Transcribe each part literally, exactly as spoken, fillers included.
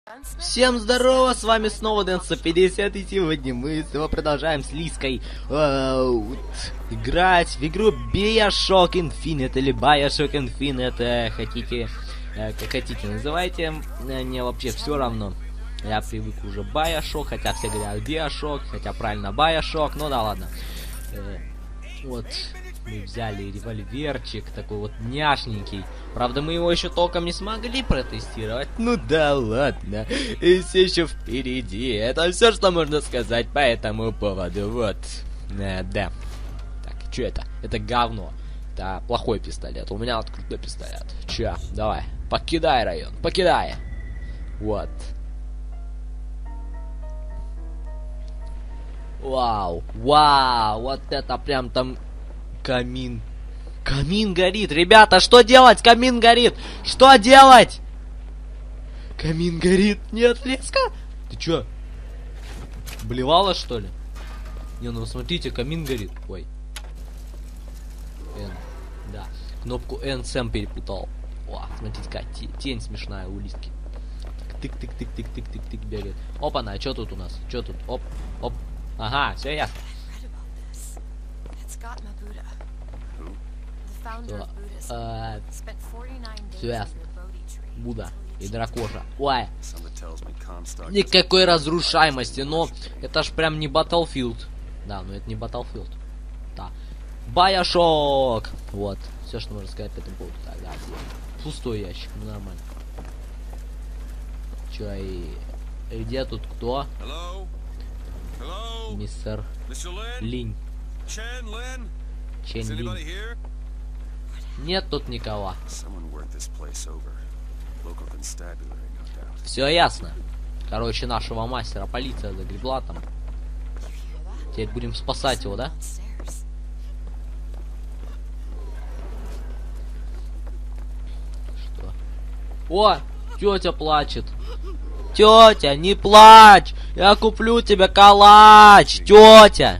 Всем здорово, с вами снова Дэн сто пятьдесят, и сегодня мы снова продолжаем с Лиской э, играть в игру Bioshock Infinite или Bioshock Infinite, э, хотите, э, как хотите называйте, э, мне вообще все равно. Я привык уже Bioshock, хотя все говорят Bioshock, хотя правильно Bioshock, ну да ладно. Э, вот. Мы взяли револьверчик, такой вот няшненький. Правда, мы его еще толком не смогли протестировать. Ну да ладно, и все еще впереди. Это все, что можно сказать по этому поводу. Вот. А, да. Так, что это? Это говно. Да, плохой пистолет. У меня вот крутой пистолет. Че, давай, покидай район, покидай. Вот. Вау, вау, вот это прям там... Камин. Камин горит. Ребята, что делать? Камин горит. Что делать? Камин горит. Нет, Леска. Ты чё? Блевала, что ли? Не, ну смотрите, камин горит. Ой. Н. Да. Кнопку Н Сэм перепутал. О, смотрите, какая тень смешная у Лиски. Тык-тык-тык-тык-тык-тык-тык бегает. Опа-на, а что тут у нас? Что тут? Оп, оп. Ага, все ясно. Что? А, все ясно. Будда и дракоша. Ой. Никакой разрушаемости, но это ж прям не Battlefield. Да, но это не Battlefield. Да. Bioshock. Вот. Все, что можно сказать по этому поводу. Так, да, пустой ящик, ну нормально. Че, и... где тут кто? Hello? Hello? Мистер Линь. Чен Линь. Нет тут никого. Все ясно. Короче, нашего мастера полиция загребла там. Теперь будем спасать его, да? Что? О, тетя плачет. Тетя, не плачь! Я куплю тебе калач, тетя.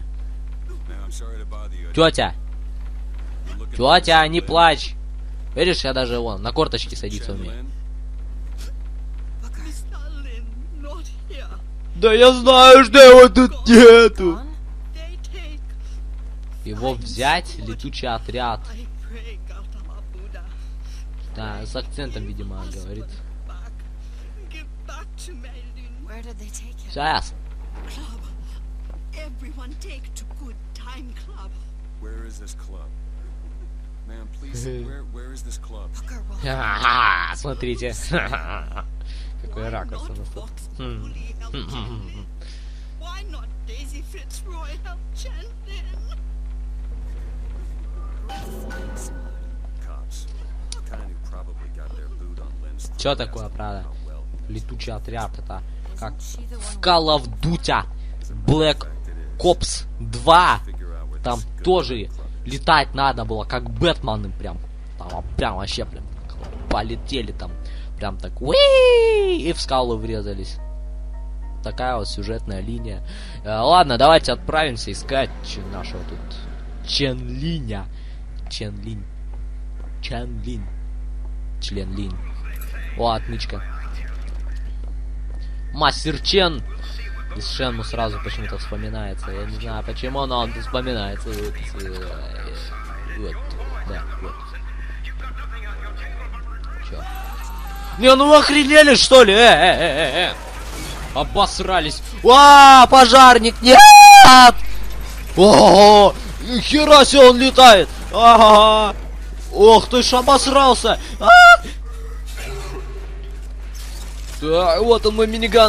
Тетя. Тетя, не плачь. Видишь, я даже вон на корточки садиться умею. Да я знаю, что его тут нету. Его взять, летучий отряд. Да, с акцентом, видимо, говорит. Сейчас. Ага, смотрите. Какой ракурс у нас тут. Чё такое, правда? Летучий отряд, это как в Call of Duty Black Ops два. Там тоже летать надо было, как Бэтмены прям. Там прям вообще прям полетели там. Прям так уи, и в скалу врезались. Такая вот сюжетная линия. Э, ладно, давайте отправимся искать нашего тут Чен Линя. Чен Линь. Чен Линь. Член Линь. О, отмычка. Мастер Чен. Из Шенму сразу почему-то вспоминается. Я не знаю почему, но он вспоминается. Вот, вот. Да, вот. Чё? Не, ну вы охренели, что ли? Э, э, э, э. Обосрались. А, пожарник, нет! Ого! Хера себе он летает! Ага! Ох ты ж, обосрался! А! Да, вот он мой миниган.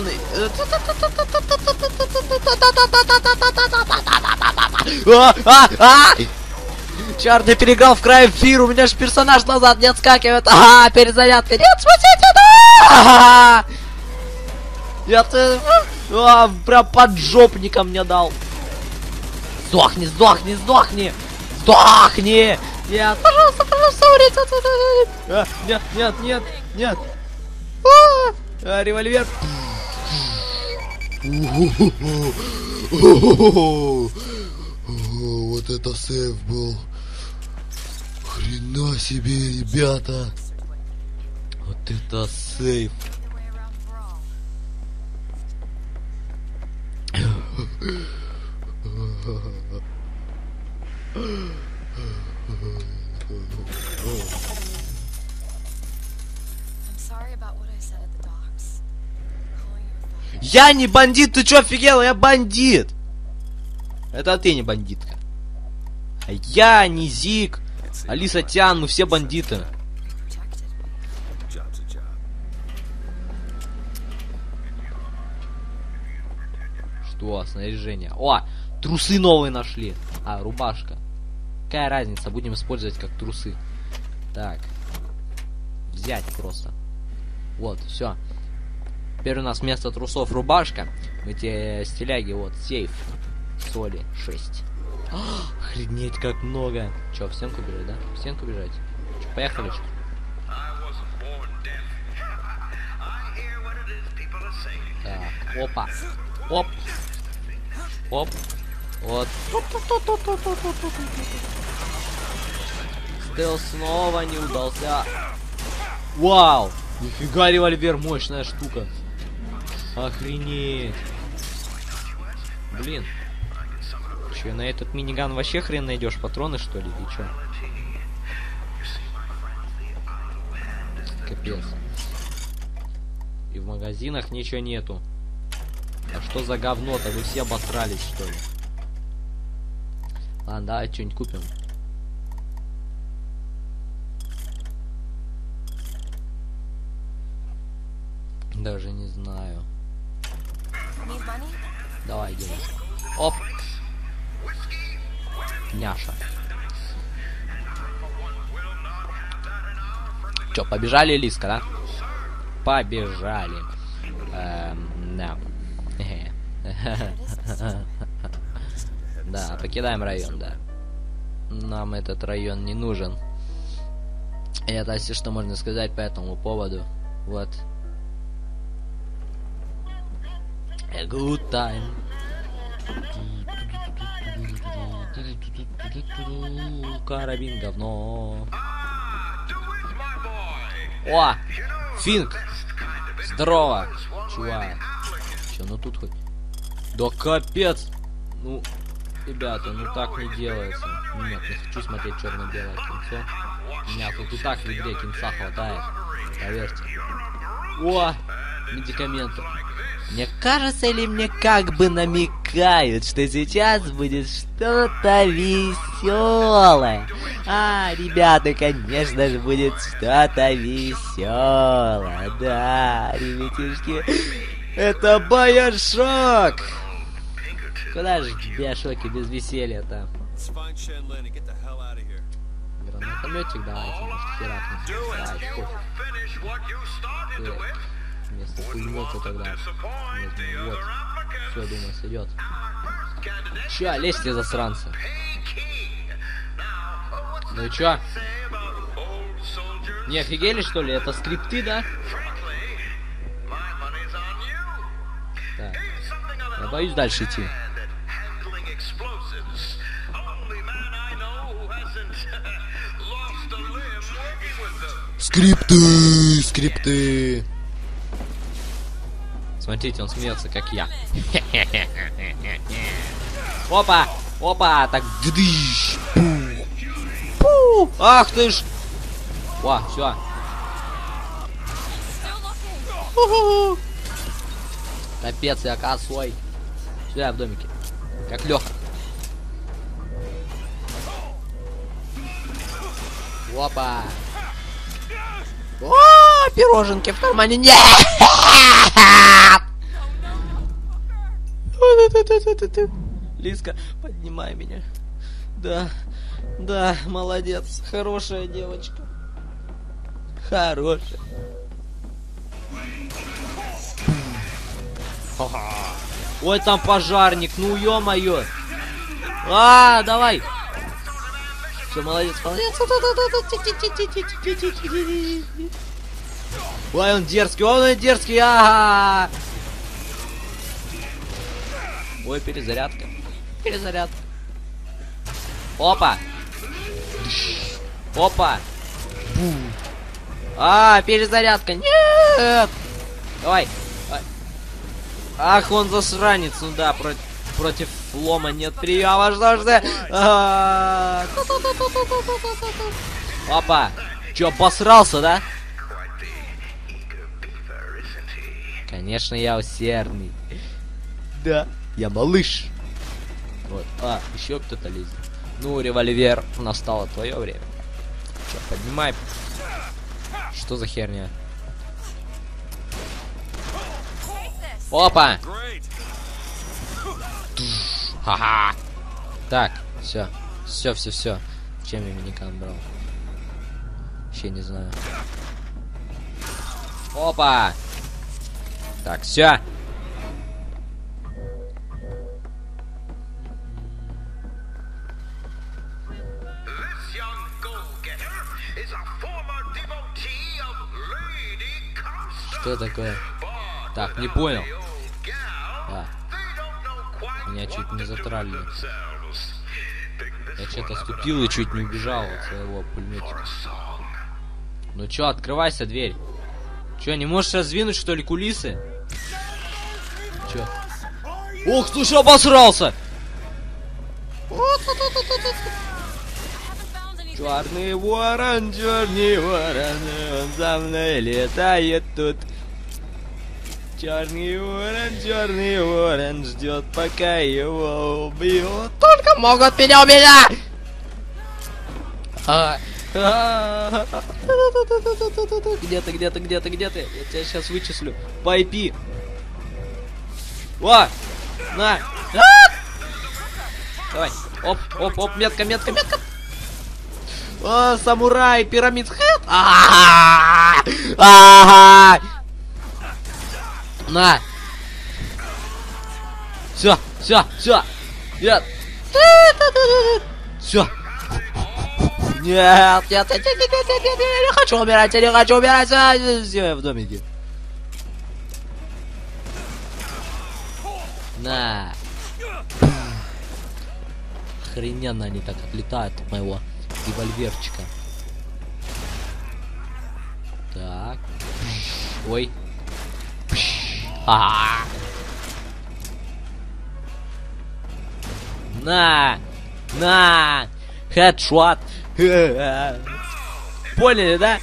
А, а, а! Черт, я переиграл в Crime Fear, у меня же персонаж назад не отскакивает. Ага, перезарядка. Нет, спасите, да! Я ты... А, прям поджопником мне дал. Сдохни, сдохни, сдохни! Сдохни! Нет, пожалуйста, пожалуйста, умрите отсюда. А, нет, нет, нет, нет. А, а, револьвер. Вот это сейф был. Хрена себе, ребята. Вот это сейф. Я не бандит, ты чё офигел? Я бандит! Это ты не бандитка. А я не Зик, Алиса Тян, мы все бандиты. Что? Снаряжение. О! Трусы новые нашли. А, рубашка. Какая разница? Будем использовать как трусы. Так. Взять просто. Вот, все. Теперь у нас вместо трусов рубашка. Эти стиляги, вот, сейф. Соли шесть. О, охренеть, как много. Че, в стенку бежать, да? В стенку бежать? Че, поехали, что ли? Так, опа. Оп. Оп. Вот. Стелс снова не удался. Вау! Нифига, револьвер, мощная штука. Охренеть. Блин. Че, на этот миниган вообще хрен найдешь? Патроны, что ли? И чё? Капец. И в магазинах ничего нету. А что за говно-то? Вы все обосрались, что ли? Ладно, давай что-нибудь купим. Даже не знаю. Давай, делай. Оп. Няша. Чё, побежали, Лиска, да? Побежали. Эм, да. Да, покидаем район, да. Нам этот район не нужен. И это все, что можно сказать по этому поводу. Вот. A good time. Карабин говно. О! Финк! Здорово! Чувак. Че, ну тут хоть... Да капец! Ну, ребята, ну так не делается. Нет, не хочу смотреть черно-белое кинцо. У меня тут и так в игре кинца хватает. Поверьте. О! Медикаменты. Мне кажется, или мне как бы намекают, что сейчас будет что-то веселое. А, ребята, конечно же, будет что-то веселое. Да, ребятишки. Это Байошок! Куда же Байошоки без веселья-то? Гранатометчик давайте, может, херакнем. Давайте, пофиг. Вместо пулемета тогда. Возьму. Вот. Все, думаю, сойдет. Ща, лезьте, засранцы. Ну и чё? Не офигели, что ли? Это скрипты, да? Так. Я боюсь дальше идти. Скрипты! Скрипты! Смотрите, он смеется, как я. Опа! Опа! Так, дыдыщ! Пу! Ах ты ж! О, все. Капец, я косой. Все, я в домике. Как Леха. Опа! О, пироженки в кармане. Нет! Лиска, поднимай меня. Да, да, молодец. Хорошая девочка. Хорошая. Ой, там пожарник. Ну, ё-моё. А, давай. Все, молодец, молодец. Ой, он дерзкий, он дерзкий. Ага. Ой, перезарядка. Перезарядка. Опа. Опа. Бу. А, перезарядка. Нет. Давай. Ах, он засранец. Ну да, против... Против лома нет приема, что ж ты? А-а-а. Опа! Чё, обосрался, да? Конечно, я усердный. Да, я малыш. Вот. А, еще кто-то лезет. Ну, револьвер, настало твое время. Че, поднимай. Что за херня? Опа! Ха-ха! Так, все. Все, все, все. Чем я миникан брал? Вообще не знаю. Опа! Так, все. Что такое? Так, не понял. Да. Меня чуть не затралили. Я что-то ступил и чуть не убежал от своего пулеметика. Ну чё, открывайся, дверь. Чё, не можешь раздвинуть, что ли, кулисы? Чё? Ох, слушай, обосрался! Черный ворон, черный ворон, он за мной летает тут. Черный ворон, черный ворон ждет, пока его убьют. Только могут меня убить! А, а, где ты, где ты, где ты, где ты? Я тебя сейчас вычислю. По ай пи. О! На! А! Давай. Оп, оп, оп, метка, метка, метка. О, самурай, пирамид хэт. Ага! На! Все, все, все! Нет! Все! Нет, нет, нет, нет, нет, нет, нет, нет, я не хочу умирать, я не хочу умирать! Все, я в домике. На! Охрененно они так отлетают от моего револьверчика. Так. Ой. А-а-а. На! На! Хедшот! Поняли, да?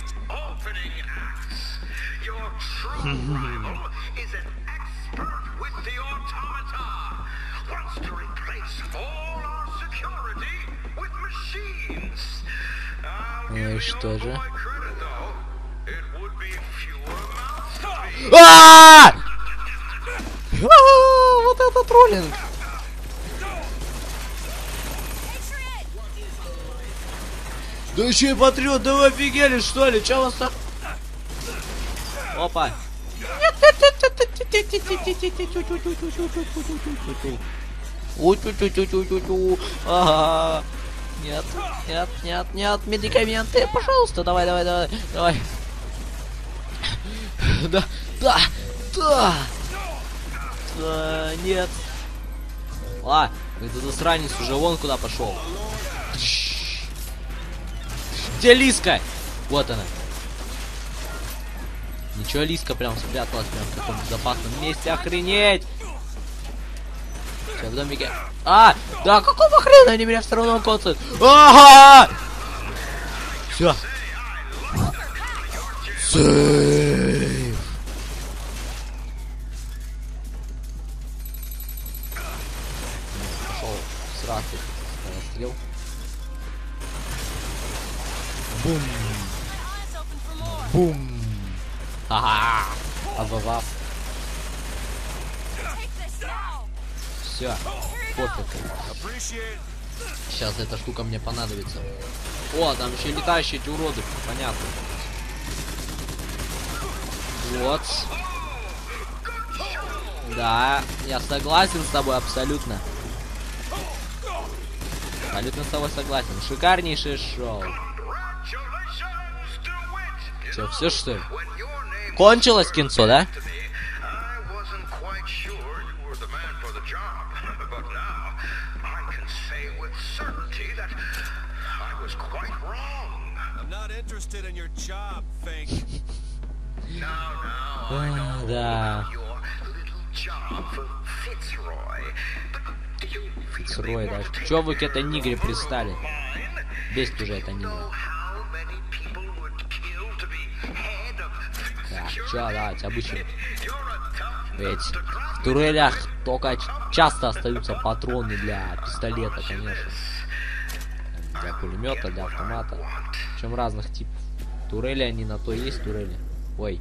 Ну и что же? А! Вот это троллинг! Да еще и патриот, да вы офигели, что ли? Че у вас так? Опа! Ага. Нет, нет, нет, нет, медикаменты, пожалуйста, давай, давай, давай, давай. Да, да, да. Да, нет. А, этот засранец уже вон куда пошел. Где Лиска? Вот она. Ничего, Лиска прям спряталась прям в таком безопасном месте. Охренеть! Все, в домике. А! Да какого хрена они меня все равно коцают? Ага! Все. Сейв. Пошел сразу расстрел. Бум. Бум. Ага. Абавав. Все. Пофиг. Сейчас эта штука мне понадобится. О, там еще летающие эти уроды. Понятно. Вот. Да, я согласен с тобой абсолютно. Абсолютно с тобой согласен. Шикарнейшее шоу. Че, все что ли? Кончилось кинцо, да? Да. Фицрой, да. Чё вы к этой нигре пристали? Бесит уже эта нигра. Так, чё, давайте, обычно. Ведь в турелях только часто остаются патроны для пистолета, конечно. Для пулемета, для автомата. Причем разных типов. Турели они на то есть, турели. Ой.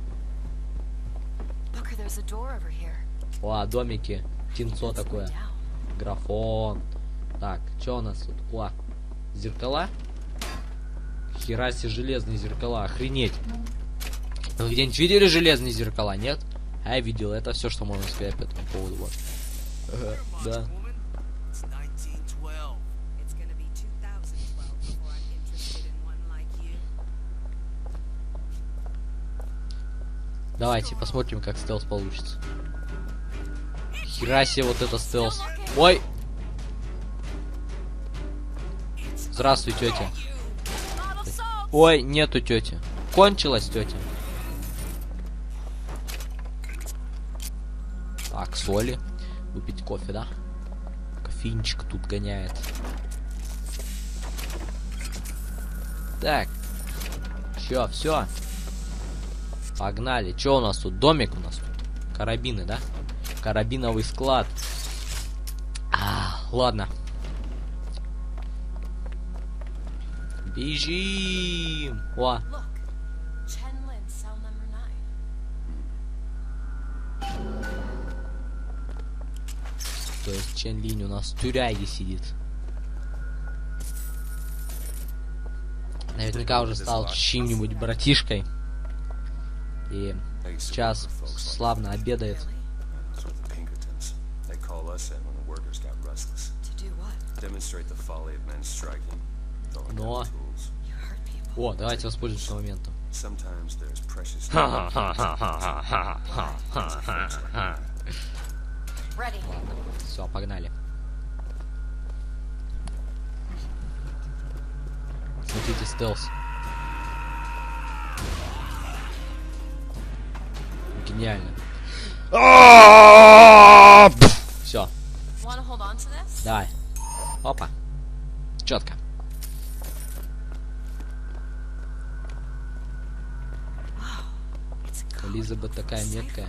О, домики. Тинцо такое. Графон. Так, что у нас тут? О, зеркала. Хера себе железные зеркала. Охренеть. Вы где-нибудь видели железные зеркала? Нет? А я видел. Это все, что можно сказать по этому поводу. Вот. Ага, да. Давайте посмотрим, как стелс получится. Хера себе вот это стелс. Ой! Здравствуй, тетя. Ой, нету тети. Кончилась тетя. Так, соли. Выпить кофе, да? Кофейничек тут гоняет. Так. Чё, все. Погнали. Чё у нас тут? Домик у нас тут. Карабины, да? Карабиновый склад. А, ладно. Бежим. О. То есть Чен Линь у нас в тюряге сидит. Наверняка уже стал чьим-нибудь братишкой. И сейчас славно обедает. Но... О, давайте воспользуемся моментом. Ладно, все, погнали. Смотрите, стелс. Гениально. Все. Давай. Опа. Четко. Элизабет такая меткая.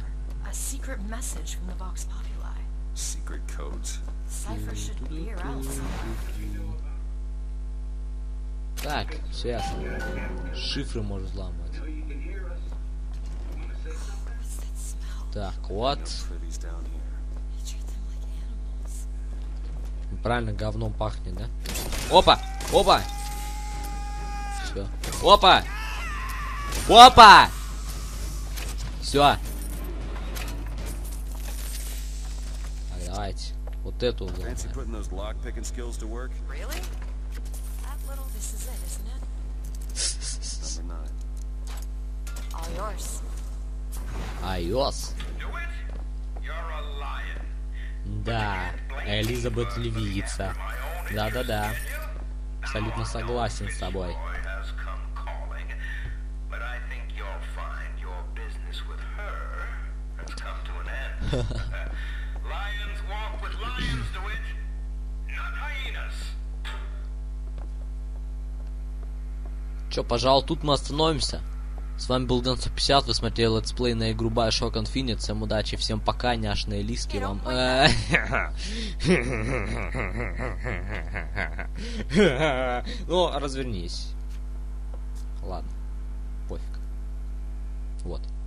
Так, все ясно. Шифры может взламывать. Так, вот. Правильно, говном пахнет, да? Опа! Опа! Все. Опа! Опа! Все. Так, давайте. Вот эту взломаем. Айос. Да, Элизабет львица. Да-да-да. Абсолютно согласен с тобой. Чё, пожалуй, тут мы остановимся. С вами был Дэн сто пятьдесят, вы смотрели летсплей на игру Bioshock Infinite. Всем удачи, всем пока, няшные лиски вам. Ну, развернись. Ладно, пофиг. Вот.